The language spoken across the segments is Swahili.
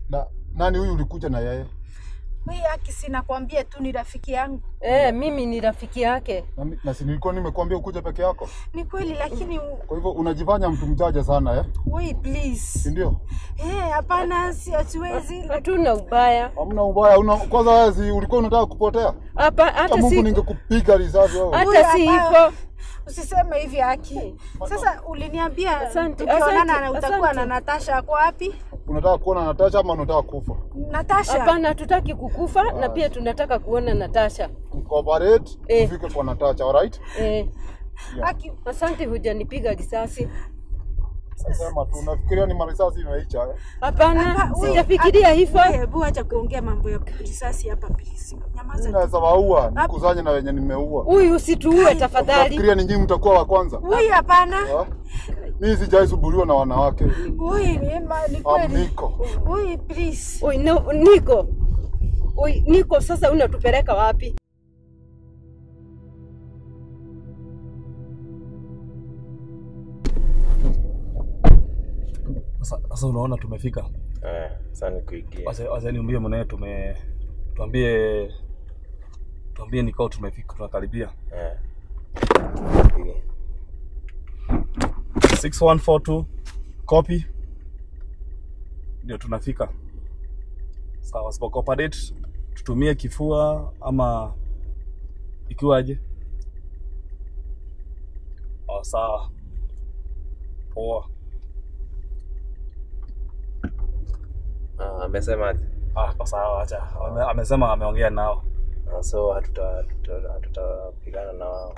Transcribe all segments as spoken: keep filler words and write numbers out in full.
Na nani huyu ulikuja na yeye? Wewe yake sina kwambia tu ni rafiki yangu. Eh, mimi ni rafiki yake. Na, na si nilikuwa nimekuambia ukuje peke yako? Ni kweli lakini kwa hivyo unajifanya mtu mjaja sana eh? Wait please. Ndio? Eh, hapana si siwezi. Hatuna ubaya. Hamna ubaya. Una kwanza wewe si ulikuwa unataka kupotea? Hapa hata si Mungu ningekupiga risasi wewe. Hata si hivyo. Usiseme hivi haki. Sasa uliniambia asante, tukionana na utakuwa na Natasha kwa wapi? Unataka kuona Natasha ama unataka kufa? Natasha. Hapana, tutaki kukufa ah. Na pia tunataka kuona Natasha. Cooperate, eh. Tufike kwa Natasha, alright? Eh. Yeah. Aki, asante hujanipiga risasi. Sasa tu nafikiria ni marisasi imeisha eh? Hapana, sijafikiria hivyo. Hebu acha kuongea mambo ya risasi hapa please. Nyamaza. Mimi naweza waua, nikuzanye na wenye nimeua. Huyu usituue tafadhali. Nafikiria ni nyinyi mtakuwa wa kwanza. Huyu hapana. Mimi sijai suburiwa na wanawake. Huyu ni mali kweli. Niko. Huyu please. Huyu no, niko. Huyu niko sasa unatupeleka wapi? Sasa unaona tumefika. Eh, sasa ni kuingia. Sasa sasa niambie mwenyewe tume tuambie tuambie nikao tumefika tunakaribia. Eh. six one four two copy. Ndio tunafika. Sawa, sipo cooperate tutumie kifua ama ikiwaje? Oh, sawa. Poa. Ah, amesema aje? Ah, kwa sawa acha. Amesema ameongea nao. Ah, so hatuta hatutapigana na wao.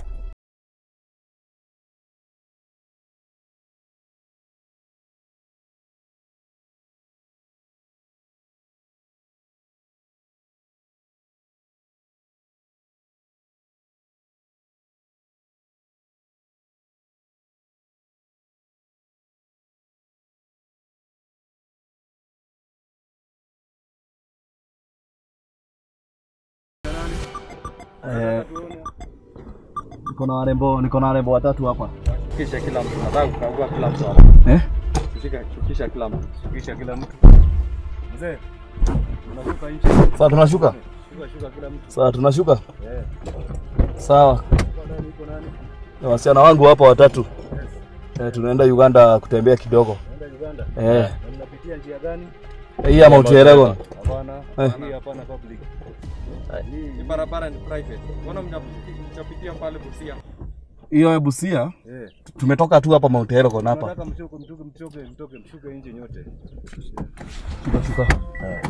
Eh, niko na warembo, niko na warembo watatu hapa. Shukisha kila mtu, nataka kukagua kila mtu hapa. Eh? Shukisha, shukisha kila mtu, shukisha kila mtu. Mzee, tunashuka nje. Sasa tunashuka? Shuka, shuka kila mtu. Sasa tunashuka? Eh. Sawa. Nani uko nani? Na wasichana wangu hapa watatu. Yes. Eh, tunaenda Uganda kutembea kidogo. Tunaenda Uganda? Eh. Na mnapitia njia gani? Hii ama Uteragon? Hapana, hii hapana public. Hii barabara ni private. Mbona mnapitia pale Busia? Hiyo Busia? Eh. Tumetoka tu hapa Mount Elgon hapa. Nataka mshuke, mshuke, mshuke, mtoke, mshuke nje nyote. Shuka, shuka. Eh.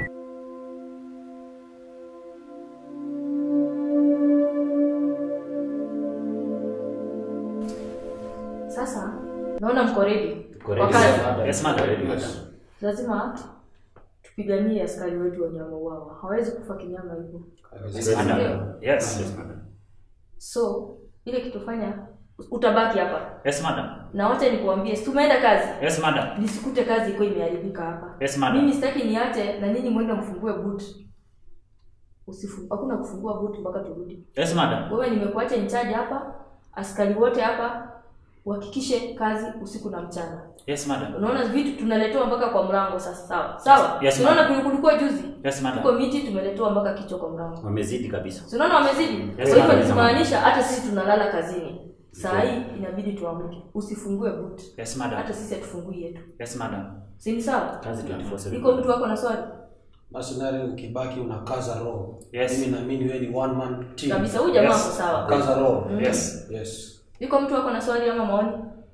Sasa naona mko ready. Yes madam. Lazima tupiganie askari wetu wa nyama wao. Hawezi kufa kinyama hivyo. Yes madam. Yes, yes madam. So, ile kitufanya utabaki hapa. Yes madam. Na wacha nikuambie, tumeenda kazi. Yes madam. Nisikute kazi iko imeharibika hapa. Yes madam. Mimi sitaki niache na nyinyi mwende mfungue boot. Usifungue. Hakuna kufungua boot mpaka turudi. Yes madam. Wewe nimekuacha in charge hapa. Askari wote hapa uhakikishe kazi usiku na mchana. Yes madam. Unaona vitu tunaletewa mpaka kwa mlango sasa, sawa? Sawa? Yes, unaona kulikuwa juzi? Yes madam. Tuko miti tumeletewa mpaka kichwa kwa mlango. Wamezidi kabisa. Unaona wamezidi? Yes, kwa hivyo tunamaanisha hata sisi tunalala kazini. Saa hii inabidi tuamke. Usifungue boot. Yes madam. Hata sisi hatufungui yetu. Yes madam. Si ni sawa? Kazi twenty four seven. Iko mtu wako na swali? Basi nari ukibaki unakaza roho. Yes. Mimi naamini wewe ni one man team. Kabisa huyu jamaa yes. Sawa. Kaza roho. Mm. Yes. Yes. Iko mtu wako na swali ama maoni?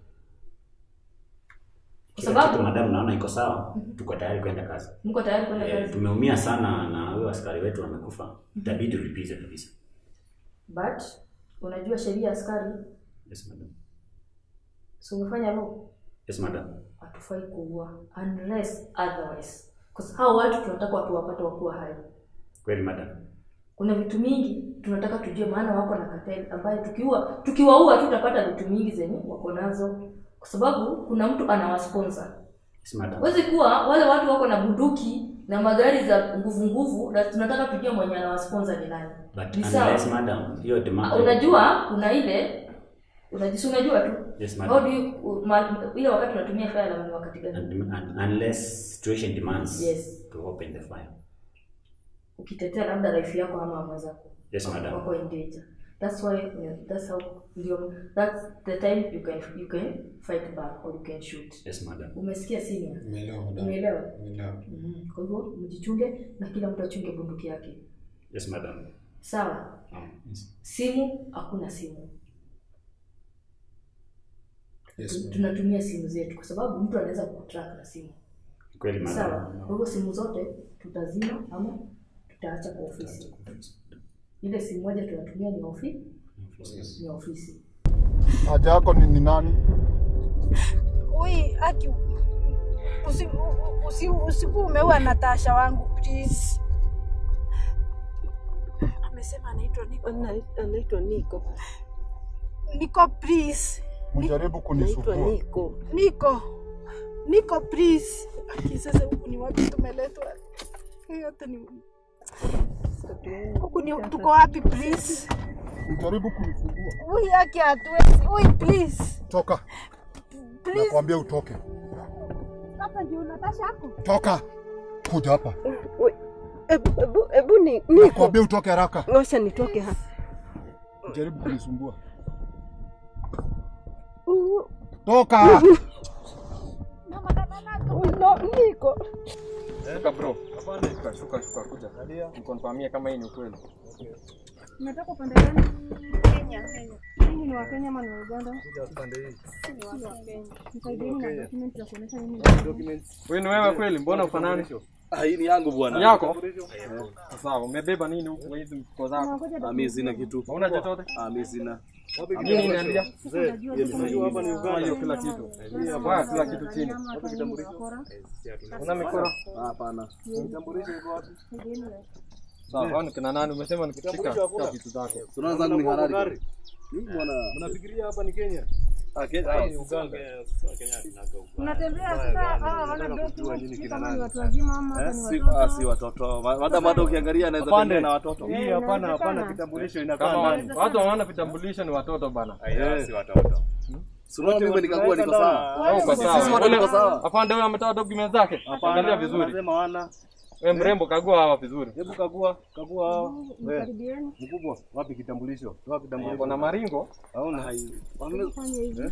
Kwa sababu madam naona iko sawa. Tuko tayari kwenda kazi. Mko tayari kwenda eh, kazi? Tumeumia sana na huyo askari wetu amekufa. Itabidi tulipize kabisa. But unajua sheria askari? Yes madam. So umefanya law? Yes madam. Hatufai kuua unless otherwise. Kwa sababu watu tunataka watu wapate wakuwa hai. Kweli madam. Kuna vitu mingi tunataka tujue maana wako na cartel ambaye tukiua tukiwaua tutapata vitu mingi zenye wako nazo. Kwa sababu kuna mtu anawasponsor. Yes madam. Wezi kuwa wale watu wako na bunduki na magari za nguvu nguvu na tunataka tujue mwenye anawasponsor ni nani. But unless madam, hiyo demand. Unajua kuna ile Unajisi unajua tu. Yes, How madam. do you ma- ile wakati unatumia file ni wakati gani? And, and, unless situation demands Yes. to open the file. Ukitetea labda life yako ama mama zako. Yes, madam. Wako in danger. That's why yeah, that's how ndio that's the time you can you can fight back or you can shoot. Yes, madam. Umesikia senior? Umeelewa madam? Umeelewa? Umeelewa. Mhm. Kwa hivyo mjichunge na kila mtu achunge bunduki yake. Yes, madam. Sawa? Um, yes. Simu hakuna simu. Yes, Tunatumia simu zetu kwa sababu mtu anaweza kutrack na simu. Kweli, madam. Sawa. Kwa hivyo simu zote tutazima ama tutaacha kwa ofisi. Ile simu moja tunatumia ni ofisi. Yes. Ni ofisi. Haja yako ni, ni nani? Ui, aki usi usi usiku umeua Natasha wangu please. Amesema anaitwa Niko. Anaitwa Niko. Niko please. Mjaribu kunisumbua. Niko. Niko. Niko please. Aki sasa huku ni wapi tumeletwa? Yote ni huku ni tuko wapi please? Mjaribu kunisumbua. Ui, aki hatuwezi. Ui please. Toka. Please. Nakwambia utoke. Hapa ndio Natasha hapo. Toka. Kuja hapa. Oi. Ebu ebu ebu ni Niko. Nakwambia utoke haraka. Ngoja nitoke hapa. Mjaribu kunisumbua. Uh, Toka. Mama kanana. no, Niko. Shuka bro. Hapana, shuka shuka shuka kuja. Nikonfirmie kama hii ni ukweli. Unataka upande gani? Kenya, Kenya. Mimi ni wa Kenya ama ni wa Uganda? Kuja upande hii. Ni wa Kenya. Nisaidieni na document za kuonesha mimi ni Documents. Wewe ni wewe kweli? Mbona ufanani? Ah, hii ni yangu bwana. Yako? Sawa, umebeba nini huku hizi mfuko zako? Ah, mimi sina kitu. Hauna chochote? Ah, mimi sina. Nini niambia? Mzee, Unajua hapa ni Uganda. Hiyo kila kitu. Hapa kila kitu chini. Wapi kitambulisho? Una mikora? Ah, hapana. Kitambulisho iko wapi? Sawa, hao ni kina nani? Umesema nikishika kwa vitu zako. Tunaanza zangu ni harari. Mimi bwana. Mnafikiria hapa ni Kenya? Ah, Kenya ni Uganda. Unatembea sasa hawa wana document kama ni watu wazima ama hata ni Si watoto. ah, si watoto. Madam hata ukiangalia anaweza tembea na watoto. Hii hapana, hapana kitambulisho inakaa ndani. Watu hawana vitambulisho ni watoto bana. Eh, si watoto. Sura mimi nikagua niko sawa. Au kwa sawa. Sisi wote niko sawa. Afande huyo ametoa documents zake. Angalia vizuri. Nasema wana. Wewe mrembo kagua hawa vizuri. Hebu kagua, kagua hawa. Wewe. Karibieni. Mkubwa, wapi kitambulisho? Wapi kitambulisho? Kuna maringo. Hauna hai. Fanya hivi.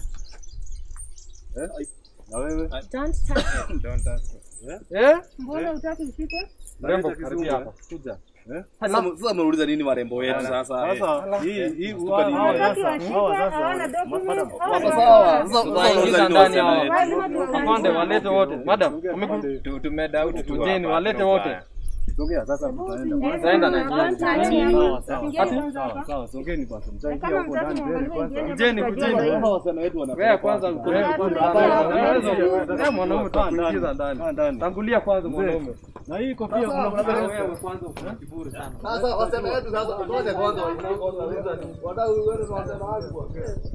Eh? Na wewe? Don't touch. Don't touch. Eh? Mbona utaki ushike? Mrembo karibia hapa. Kuja. Eh? Sasa sasa mnauliza nini marembo wetu sasa? Sasa hii hii utupa nini? Hawataki washike, hawana document. Sasa sawa. Sasa Tunaingiza ndani hao. Lazima tuangalie. Afande walete wote. Madam, tumeda out tujeni walete wote. Songea sasa tutaenda. Tutaenda na Don't touch njia. me. Sawa sawa, songeni kwanza. Mtaingia Kama huko mtaki ndani mbele mwangalie kwanza. Kujeni, kujeni. Hawa wasana wetu wanapenda. Wewe kwanza wewe kwanza. Wewe mwanaume utakuingiza ndani. Tangulia kwanza mwanaume. Na hii kofia kuna Wewe kwanza una kiburi sana. sasa wasana wetu sasa ngoja kwanza wauliza nini? Wadau wewe wasana wapi kwa?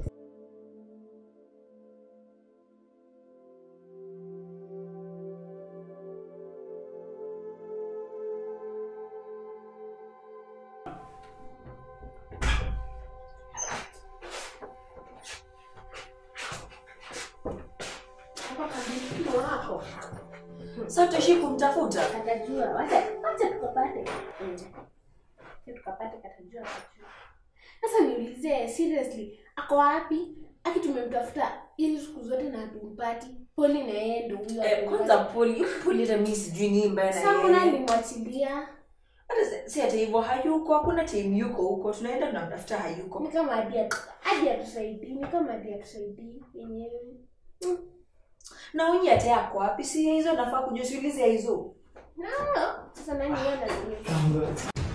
Sasa tuishi kumtafuta. Atajua. Wacha wacha tukapate. Tukapate katajua atajua. Sasa niulize seriously, ako wapi? Aki tumemtafuta ili siku zote na tumpati. Poli na yeye ndio huyo. Eh, kwanza poli, poli na mimi sijui nini mbaya na yeye. Sasa kuna nimwachilia. Hata si hata hivyo hayuko, hakuna team yuko huko. Tunaenda tunamtafuta hayuko. Ni kama hadi hadi atusaidii, ni kama hadi atusaidii yenyewe. Hmm. Na unyi hata yako wapi? Si hizo nafaa kujiuliza hizo. No, sasa nani yeye anajua?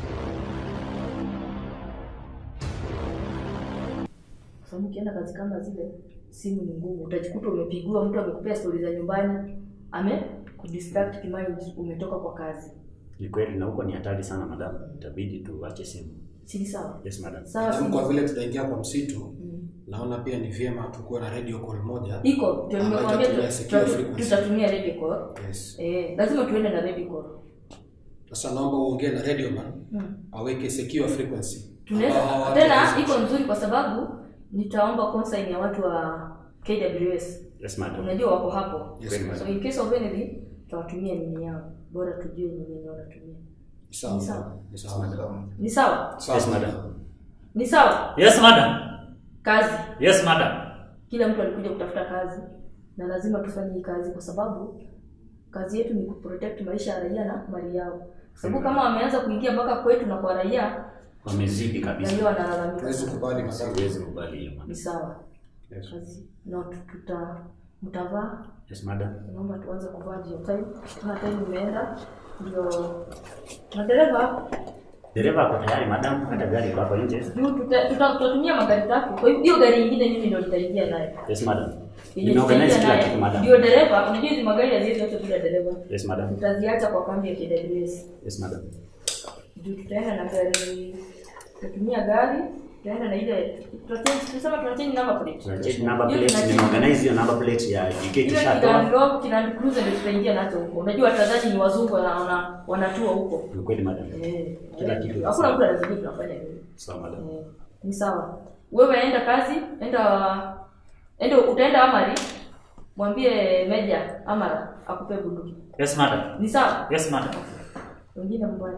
Sababu ukienda kazi kama zile simu ni ngumu. Utajikuta umepigwa, mtu amekupea stories za nyumbani, ame kudistract kimayo, umetoka kwa kazi. Ni kweli na huko ni hatari sana madam. Itabidi tuache simu. Si sawa? Yes madam. Sawa. Kwa vile tutaingia kwa msitu, mm. naona pia ni vyema tukue na radio call moja. Iko, tumekwambia tutatumia radio call. Yes. Eh, lazima tuende na radio call. Sasa naomba uongee na radio man. Mm. Aweke secure frequency. Tunaweza tena iko nzuri kwa sababu nitaomba consign ya watu wa K W S. Yes madam. Unajua wako hapo. Yes, so in case of anything tutawatumia nini yao. Bora tujue nini wanatumia. Sawa. Ni sawa. Ni sawa? Yes madam. Ni sawa? Yes madam. Kazi. Yes madam. Kila mtu alikuja kutafuta kazi na lazima tufanye hii kazi kwa sababu kazi yetu ni kuprotect maisha ya raia na mali yao. Sababu kama wameanza kuingia mpaka kwetu na kwa raia wamezidi kabisa. Ndio wanalalamika. Tuwezi kubali kwa sababu tuwezi kubali hiyo. Ni sawa. Yes. Kazi no tuta mtavaa. Yes madam. Naomba tuanze kuvaa hiyo time. Tuna time imeenda. Ndio madereva Dereva ako tayari madam, hata gari kwa hapo nje. Juu tutatumia magari tatu. Kwa hiyo gari nyingine mimi ndio nitaingia nayo. Yes madam. Nimeorganize kila kitu madam. Ndio dereva, unajua hizo magari haziwezi yote bila dereva. Yes madam. Tutaziacha kwa kambi ya K W S. Yes madam. Juu tutaenda na gari, tutatumia gari, tutaenda na ile tunasema tunachange number plate. Tunachange number plate, nimeorganize hiyo number plate ya G K T-shirt. Ndio kina cruiser ndio tutaingia nacho huko. Unajua watazamaji ni wazungu na wanatua huko. Ni kweli madam. Eh. Kila kitu. Hakuna mtu anazidi tunafanya hivi. Sawa madam. Eh. Ni sawa. Wewe enda kazi, enda enda utaenda Amari. Mwambie Meja Amara akupe bunduki. Yes madam. Ni sawa? Yes madam. Wengine mbaya.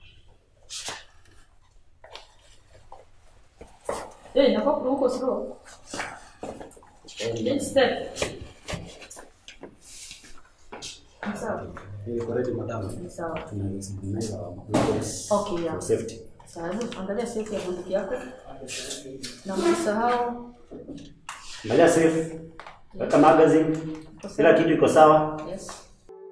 Eh, nafaa huko slow. Then step. Ni sawa. Ni correct madam. Ni sawa. Tunaweza Okay, yeah. For safety. Sawa, angalia safety ya bunduki yako. Na msisahau. Angalia safe. Weka magazine. Kila kitu iko sawa. Yes.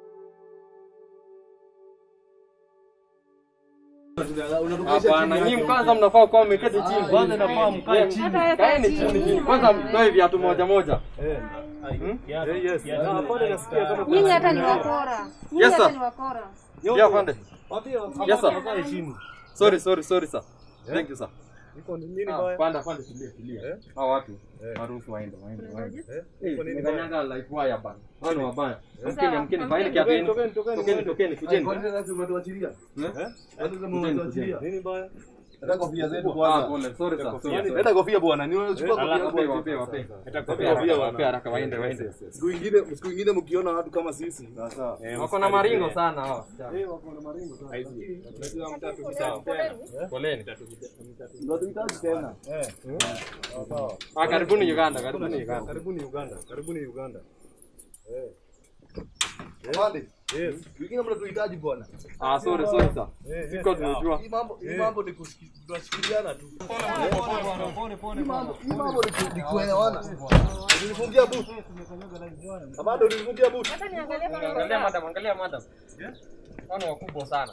Hapana, nyinyi kwanza mnafaa kuwa mmeketi chini. Kwanza inafaa mkae chini. Kaeni chini. Kwanza mtoe viatu moja moja. Eh. Yes. Na pale nasikia kama Nyinyi hata ni wakora. Nyinyi hata ni wakora. Yeah, afande. Yes sir. Mkae chini. Sorry, sorry, sorry sir. Thank you sir. Niko nini baya? Panda panda tulia tulia. Hao watu maruhusu waende waende waende. Eh, nimekanyanga live wire bana. Wao wabaya. Mkeni mkeni faini kia peni. Tokeni tokeni kujeni. Kwa nini lazima tuachilia? Eh? Lazima tuachilia. Nini baya? Leta kofia zetu kwanza. Ah, pole, sorry sir. Leta kofia bwana. Ni wewe chukua kofia wape wape wape. Leta kofia wape haraka waende waende. Siku nyingine siku nyingine mkiona watu kama sisi. Sawa. Wako na maringo sana hao. Eh, wako na maringo sana. Tunajua mtatu sawa. Poleni. Ndio tuhitaji tena. Eh. Sawa. Ah, karibuni Uganda, karibuni Uganda. Karibuni Uganda. Karibuni Uganda. Eh. Wale. Yes. Wengine mnatuhitaji bwana. Ah, sorry sorry sir. Siko tunajua. Hii mambo hii mambo ni kushikiliana tu. Pole pole pole pole. Hii mambo ni kuelewana. Nilifungia boot. Bado nilifungia boot. Hata niangalie kama angalia madam, angalia madam. Eh? Wana wakubwa sana.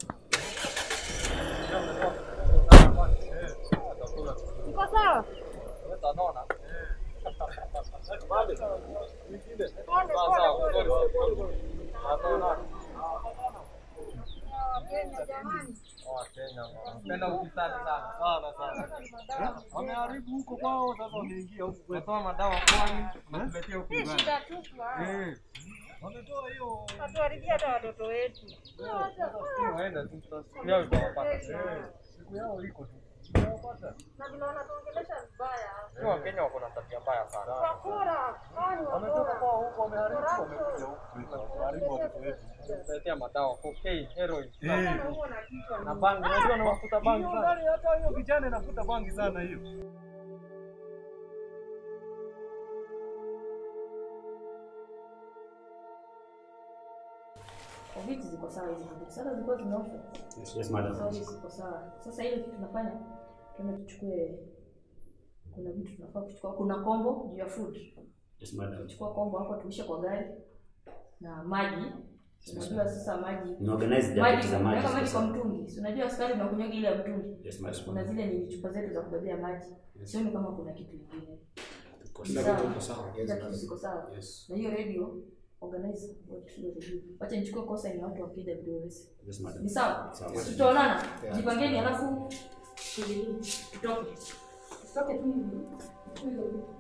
Iko sawa? Utaona. Pole pole pole. Hapana. Kenya jamani. Oh, Kenya. Napenda ukisali sana. Sana sana. Wameharibu huko kwao sasa wameingia huko kwetu. Natoa madawa kwani natuletea huko Uganda. Shida tu kwa. Eh. Wametoa hiyo. Watuharibia hata watoto wetu. Waenda tu sasa. Yao itawapata. Siku yao iko tu. Na tunaona tuongelesha vibaya. Kwa Kenya wako na tabia mbaya sana. Wakora. Kwani Wametoka kwao huko wameharibu wamekuja huko. Waharibu watoto wetu. Tunaletea madawa cocaine, heroin. Na bangi, unajua na mafuta bangi sana. Hiyo hata hiyo vijana inafuta bangi sana hiyo. Vitu ziko sawa hizo. Sasa ziko zinaosha. Yes, yes madam. Sasa ziko sawa. Sasa ile kitu tunafanya tuende tuchukue, kuna vitu tunafaa kuchukua, kuna kombo juu ya food. Yes madam. Tuchukua kombo hapo tuishe kwa gari na maji. Unajua sasa maji. Ni organize jacket za maji. Kama maji kwa mtungi. Unajua askari tunakunywa ile ya mtungi. Yes madam. Kuna zile ni chupa zetu za kubebea maji. Sioni kama kuna kitu kingine. Kila kitu kiko sawa. Kila kitu kiko sawa. Na hiyo radio organize what to do. Wacha nichukue kosa ni watu wa K W S. Yes madam. Ni sawa? Tutaonana. Jipangeni alafu tutoke. Tutoke tu hivi.